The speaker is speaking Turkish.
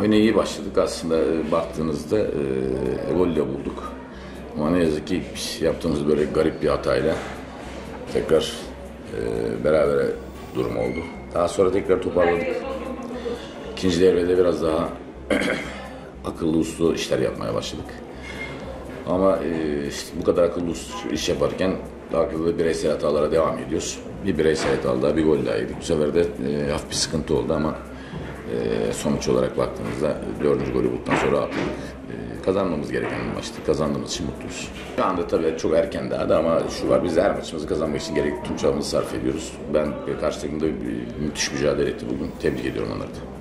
Oyuna iyi başladık aslında baktığınızda golle bulduk. Ama ne yazık ki yaptığımız böyle garip bir hatayla tekrar berabere durum oldu. Daha sonra tekrar toparladık. İkinci devrede biraz daha akıllı uslu işler yapmaya başladık. Ama işte bu kadar akıllı uslu iş yaparken akıllı bireysel hatalara devam ediyoruz. Bir bireysel hata daha, bir gol daha yedik. Bu sefer de hafif bir sıkıntı oldu ama sonuç olarak baktığımızda 4. golü bulduktan sonra atladık. Kazanmamız gereken bir maçtı. Kazandığımız için mutluyuz. Şu anda tabii çok erken daha ama şu var, biz her maçımızı kazanmak için gerekli tüm çabamızı sarf ediyoruz. Ben karşı takımda müthiş mücadele etti bugün. Tebrik ediyorum onları da.